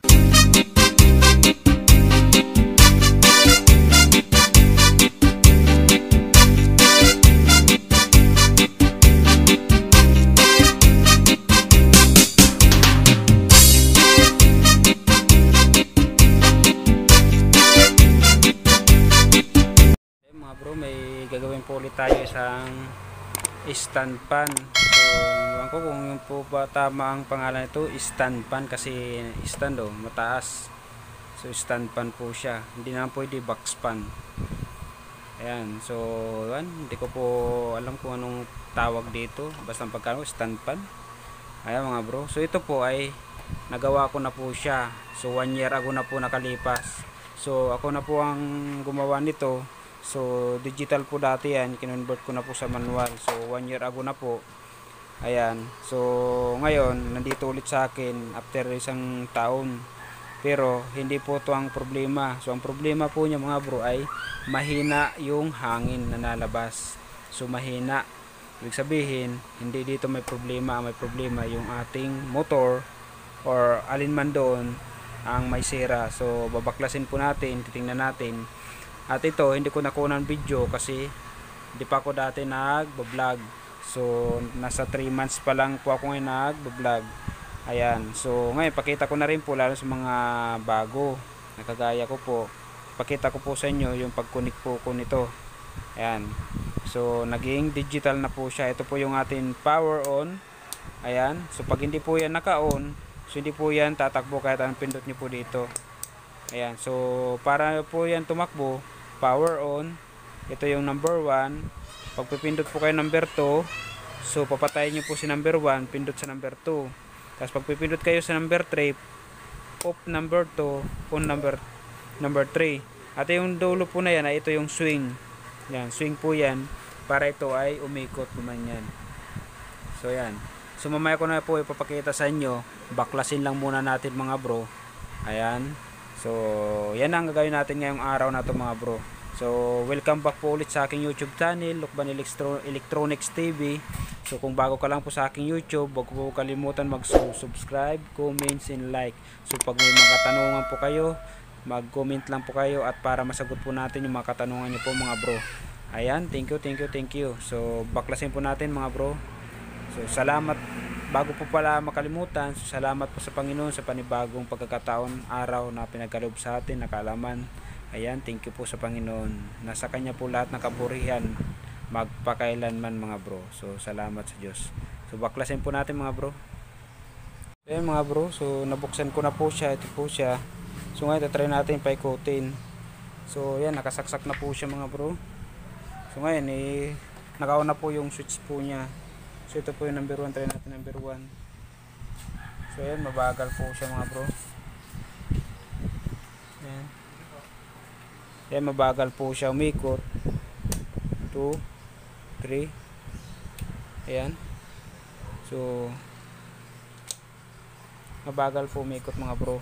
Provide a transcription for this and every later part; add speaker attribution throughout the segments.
Speaker 1: Bro, may gagawin po ulit tayo isang stand pan. So, ewan ko kung yun po ba tama ang pangalan nito, stand pan, kasi stand mataas. So, stand pan po siya. Hindi naman pwede box pan. Ayan. So, yan. Hindi ko po alam kung anong tawag dito. Basta pagkano, stand pan. Ayan mga bro. So, ito po ay nagawa ko na po siya. So, 1 year ago na po nakalipas. So, ako na po ang gumawa nito. So digital po dati yan, kinonvert ko na po sa manual. So 1 year ago na po. Ayan. So ngayon nandito ulit sa akin after isang taon. Pero hindi po to ang problema. So ang problema po niya mga bro ay mahina yung hangin na nalabas. So mahina. Ibig sabihin hindi dito may problema. May problema yung ating motor or alinman doon ang may sira. So babaklasin po natin, titingnan natin. At ito, hindi ko nakunan video kasi hindi pa ako dati nag-vlog. So, nasa 3 months pa lang po ako ngayon nag-vlog. Ayan. So, ngayon, pakita ko na rin po lalo sa mga bago. Nakagaya ko po. Pakita ko po sa inyo yung pag-connect po ko nito. Ayan. So, naging digital na po siya. Ito po yung ating power on. Ayan. So, pag hindi po yan naka-on, so hindi po yan tatakbo kahit anong pindot nyo po dito. Ayan. So, para po yan tumakbo, power on. Ito yung number 1. Pag pipindot po kayo number 2, so papatayin nyo po si number 1, pindot sa number 2. Tapos pag pipindot kayo sa number 3, off number 2, on number 3. At yung dulo po na yan, ay ito yung swing. Yan, swing po yan. Para ito ay umikot naman yan. So yan. So mamaya ko na po ipapakita sa inyo. Baklasin lang muna natin mga bro. Ayan. So, yan ang gagawin natin ngayong araw na to mga bro. So, welcome back po ulit sa aking YouTube channel, Lukban Electronics TV. So, kung bago ka lang po sa aking YouTube, huwag po kalimutan mag-subscribe, comments, and like. So, pag may mga katanungan po kayo, mag-comment lang po kayo at para masagot po natin yung mga katanungan nyo po mga bro. Ayan, thank you. So, baklasin po natin mga bro. So, salamat. Bago po pala makalimutan, so salamat po sa Panginoon sa panibagong pagkakataon, araw na pinagkaloob sa atin, nakalaman. Ayan, thank you po sa Panginoon. Nasa Kanya po lahat ng kaburihan, magpakailanman mga bro. So, salamat sa Diyos. So, baklasin po natin mga bro. Ayan mga bro, so nabuksan ko na po siya. Ito po siya. So, ngayon, try natin paikutin. So, ayan, nakasaksak na po siya mga bro. So, ngayon, naka-on na po yung switch po niya. So ito po yung number 1, try natin number 1. So ayan, mabagal po siya mga bro. Ayan. Ayan, mabagal po siya umikot. 2, 3. Ayan. So mabagal po umikot mga bro.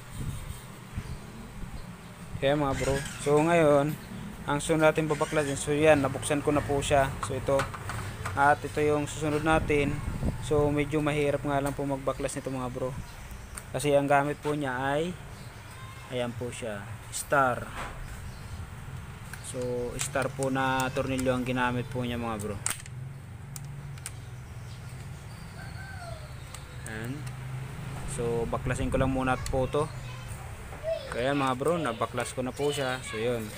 Speaker 1: Ayan mga bro. So ngayon, ang sunod natin babaklasin. So yan, nabuksan ko na po siya. So ito. At ito yung susunod natin. So medyo mahirap nga lang po magbaklas nito mga bro. Kasi ang gamit po niya ay ayan po siya, star. So star po na tornilyo ang ginamit po niya mga bro. Ayan. So baklasin ko lang muna po to. Kaya mga bro, nabaklas ko na po siya. So yun.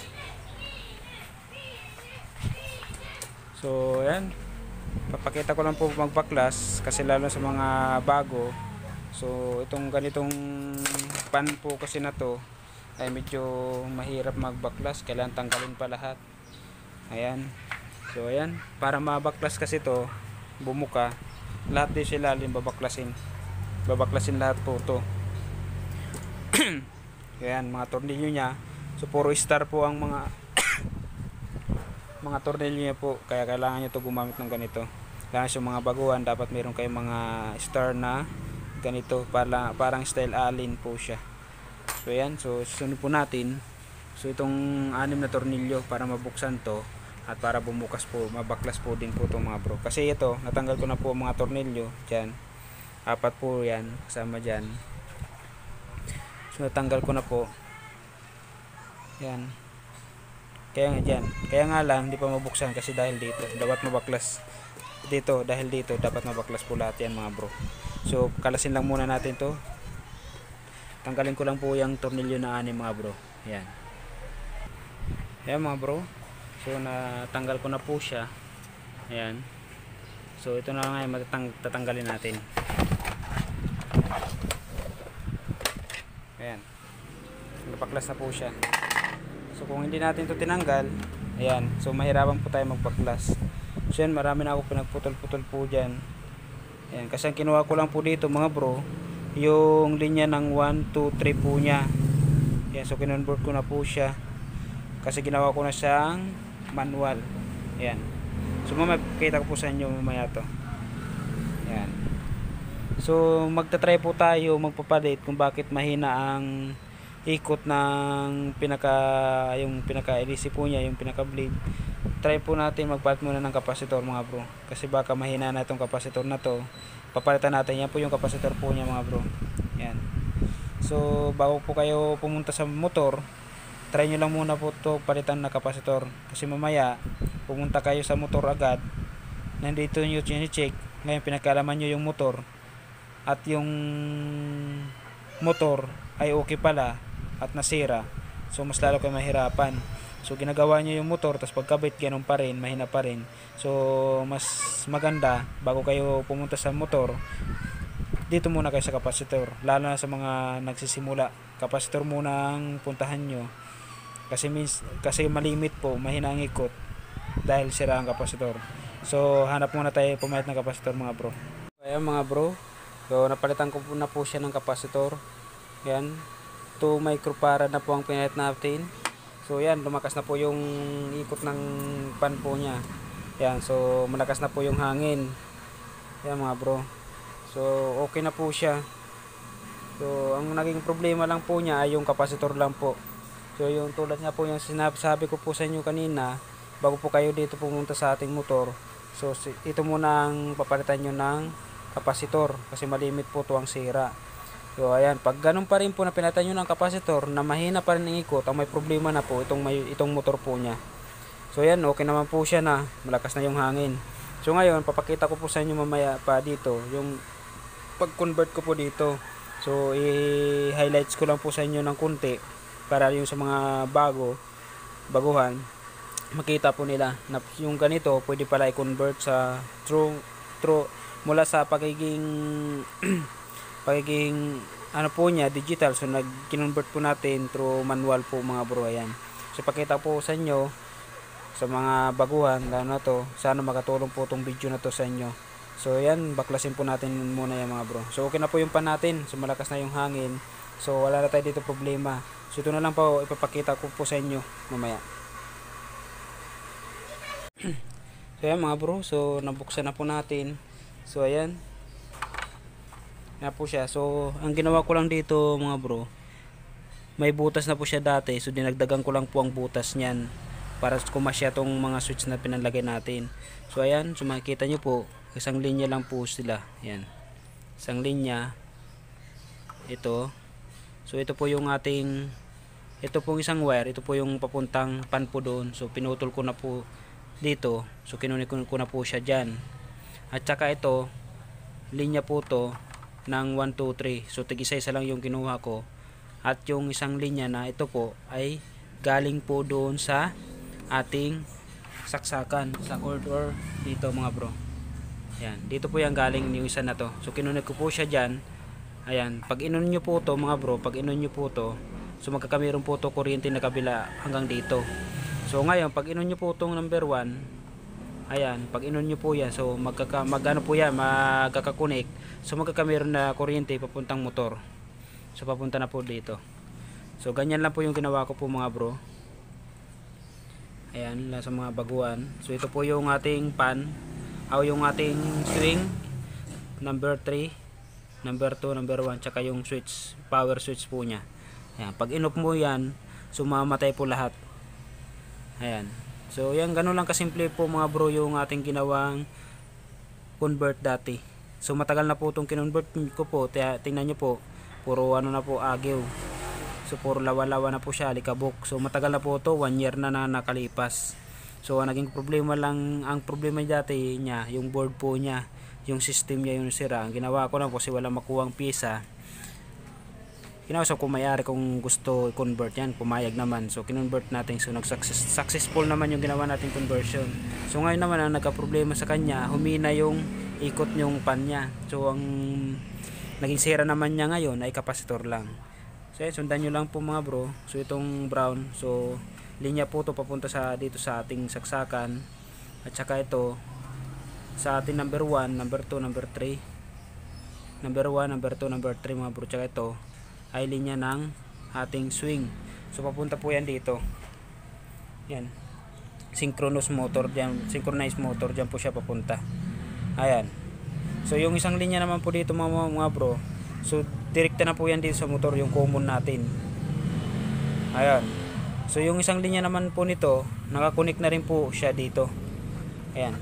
Speaker 1: So ayan, papakita ko lang po magbaklas kasi lalo sa mga bago. So itong ganitong pan po kasi na to ay medyo mahirap magbaklas, kailangan tanggalin pa lahat. Ayan. So ayan, para mabaklas kasi to, bumuka, lahat din sila babaklasin. Babaklasin lahat po to. Ayan, mga tornilyo niya. So puro star po ang mga tornilyo niya po, kaya kailangan nyo to gumamit ng ganito. Kaya sa mga baguhan dapat meron kayong mga star na ganito, parang style alin po siya. So ayan, so susunod po natin. So itong 6 na tornilyo para mabuksan to at para bumukas po, mabaklas po din po itong mga bro. Kasi ito, natanggal ko na po mga tornilyo dyan. 4 po yan, kasama dyan. So natanggal ko na po. Yan. Kaya nga lang hindi pa mabuksan kasi dahil dito dapat mabaklas. Dahil dito dapat mabaklas po lahat yan mga bro. So kalasin lang muna natin to. Tanggalin ko lang po yung tornilyo na 6 mga bro. Yan. Yan mga bro. So natanggal ko na po siya. Ayan. So ito na nga yung tatanggalin natin. Ayan. Napaklas na po siya. So kung hindi natin ito tinanggal, ayan, so mahirapan po tayo magbaklas. So yan, marami na ako pinagputol-putol po dyan. Ayan, kasi ang kinuha ko lang po dito mga bro, yung linya ng 1, 2, 3 po niya. Ayan, so kinonvert ko na po siya. Kasi ginawa ko na siyang manual. Ayan. So makikita ko po sa inyo mamaya to. Ayan. So magta-try po tayo magpapalit kung bakit mahina ang ikot ng yung pinaka LC po niya, yung pinaka blade. Try po natin magpalit muna ng kapasitor mga bro, kasi baka mahina na itong kapasitor na to. Papalitan natin, yan po yung kapasitor po niya mga bro. Yan. So bago po kayo pumunta sa motor, try nyo lang muna po to palitan na kapasitor, kasi mamaya pumunta kayo sa motor agad, nandito nyo check, ngayon pinagkalaman nyo yung motor at yung motor ay okay pala at nasira, so mas lalo kayo mahirapan. So ginagawa nyo yung motor, tapos pagkabit ganun pa rin, mahina pa rin. So mas maganda bago kayo pumunta sa motor, dito muna kayo sa kapasitor, lalo na sa mga nagsisimula. Kapasitor muna ang puntahan nyo, kasi malimit po, mahina ang ikot dahil sira ang kapasitor. So hanap muna tayo pumayat ng kapasitor mga bro. Ayan mga bro, so napalitan ko na po siya ng kapasitor. Yan, 2 microfarad na po ang pinayat natin. So yan, lumakas na po yung ikot ng pan po niya. Yan, so malakas na po yung hangin. Yan mga bro, so okay na po siya. So ang naging problema lang po niya ay yung kapasitor lang po. So yung tulad nga po yung sinasabi ko po sa inyo kanina, bago po kayo dito pumunta sa ating motor, so ito muna ang papalitan nyo ng kapasitor, kasi malimit po ito ang sira. So ayan, pag ganun pa rin po na pinalitan nyo ng kapasitor na mahina pa rin ang ikot, ang may problema na po itong motor po niya. So ayan, okay naman po siya na, malakas na yung hangin. So ngayon, papakita ko po sa inyo mamaya pa dito yung pag-convert ko po dito. So i-highlights ko lang po sa inyo ng kunti para yung sa mga baguhan, makita po nila na yung ganito pwede pala i-convert sa true mula sa pagiging ano po niya, digital. So nag-convert po natin through manual po mga bro. Ayan. So pakita po sa inyo sa mga baguhan, lalo na to, sana makatulong po tong video na to sa inyo. So ayan, baklasin po natin muna yan mga bro. So okay na po yung pan natin, so malakas na yung hangin, so wala na tayo dito problema. So ito na lang po ipapakita ko po sa inyo mamaya. So ayan mga bro, so nabuksan na po natin. So ayan, na po siya. So ang ginawa ko lang dito mga bro, may butas na po siya dati, so dinagdagan ko lang po ang butas niyan para kumasya tong mga switch na pinalagay natin. So ayan, so makikita nyo po, isang linya lang po sila. Ayan, isang linya ito. So ito po yung ating, ito pong isang wire, ito po yung papuntang pan po doon. So pinutol ko na po dito, so kinunik ko na po siya dyan. At saka ito, linya po to ng 1, 2, 3. So tig-isa-isa lang yung kinuha ko. At yung isang linya na ito po ay galing po doon sa ating saksakan sa cord or dito mga bro. Ayan, dito po yung galing yung isa na to. So kinunik ko po siya dyan. Ayan, pag inon nyo po to mga bro, pag inon nyo po to, so magkakameron po to kuryente na kabila hanggang dito. So ngayon, pag inon nyo po tong number 1, ayan, pag inon nyo po yan, so magkano po yan, magkakakunik. So magkakameron na kuryente papuntang motor. So papunta na po dito. So ganyan lang po yung ginawa ko po mga bro. Ayan, sa mga baguhan. So ito po yung ating pan, o yung ating swing number 3, number 2, number 1, tsaka yung switch, power switch po nya. Ayan, pag inop mo yan, so mamatay po lahat. Ayan, so yan, ganun lang kasimple po mga bro yung ating ginawang convert dati. So matagal na po itong kinonvert ko po, tingnan nyo po, puro ano na po, agyo. So puro lawa-lawa na po siya, alikabok. So matagal na po to, 1 year na nakalipas. So ang naging problema lang, ang problema dati niya, yung board po niya, yung system niya yung sira. Ang ginawa ko lang po kasi wala makuhang pyesa. Kinausap ko may-ari kung gusto i-convert yan, pumayag naman. So kinonvert natin, so successful naman yung ginawa nating conversion. So ngayon naman ang nagka-problema sa kanya, humina yung ikot yung pan niya. So ang naging sira naman niya ngayon ay kapasitor lang. So sundan nyo lang po mga bro. So itong brown, so linya po to papunta sa dito sa ating saksakan. At saka ito sa ating number 1, number 2, number 3. Number 1, number 2, number 3 mga bro. Tsaka ito ay linya ng ating swing. So papunta po yan dito. Yan. Synchronous motor diyan, synchronized motor diyan po siya papunta. Ayan. So yung isang linya naman po dito mga bro. So direkta na po yan dito sa motor, yung common natin. Ayan. So yung isang linya naman po nito, nakakunik na rin po siya dito. Ayan.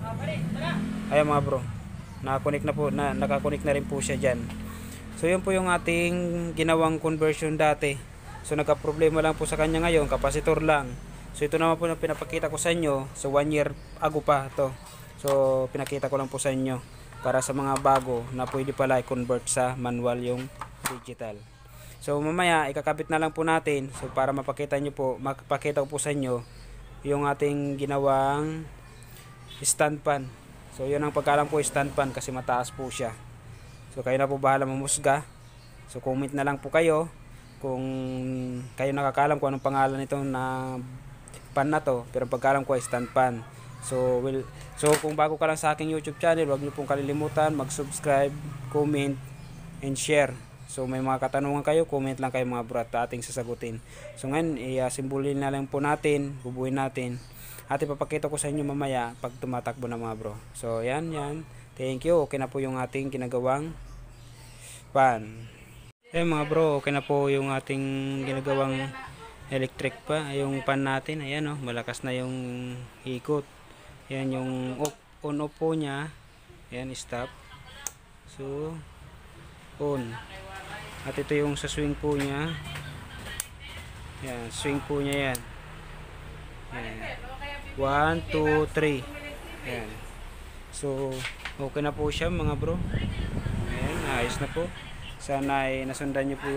Speaker 1: Ayan mga bro. Nakakunik na rin po siya dyan. So yun po yung ating ginawang conversion dati. So nagka-problema lang po sa kanya ngayon, kapasitor lang. So ito naman po na pinapakita ko sa inyo. So 1 year ago pa to. So pinakita ko lang po sa inyo para sa mga bago na pwede pala i-convert sa manual yung digital. So mamaya ikakabit na lang po natin, so para mapakita ko po sa inyo yung ating ginawang stand pan. So yun ang pagkalam po, stand pan, kasi mataas po siya. So kayo na po bahala mamusga. So comment na lang po kayo kung kayo nakakalam kung anong pangalan nito na pan na to, pero pagkalam ko ay stand pan. So kung bago ka lang sa aking YouTube channel, huwag niyo pong kalilimutan mag-subscribe, comment, and share. So may mga katanungan kayo, comment lang kayo mga bro at ating sasagutin. So ngayon, simbolin na lang po natin, bubuin natin. At ipapakita ko sa inyo mamaya pag tumatakbo na mga bro. So yan. Thank you. Okay na po yung ating ginagawang pan. Mga bro, okay na po yung ating ginagawang electric pa. Yung pan natin, ayan malakas na yung ikot. Yan yung on off po niya. Yan, stop. So on. At ito yung sa swing po niya. Yan, swing po niya yan. Yan. 1, 2, 3. Yan. So okay na po siya mga bro. Ayan, ayos na po. Sana ay nasundan niyo po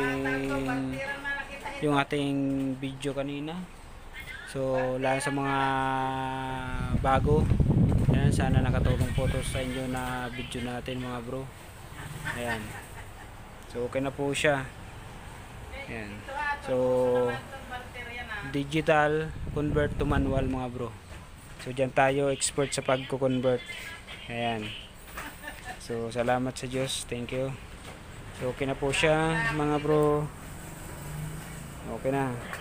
Speaker 1: yung ating video kanina. So lalo sa mga bago, ayan, sana nakatulong po to sa inyo na video natin mga bro. Ayan. So okay na po siya. Ayan. So digital convert to manual mga bro. So diyan tayo expert sa pagko-convert. Ayan. So salamat sa Diyos. Thank you. So okay na po siya mga bro. Okay na.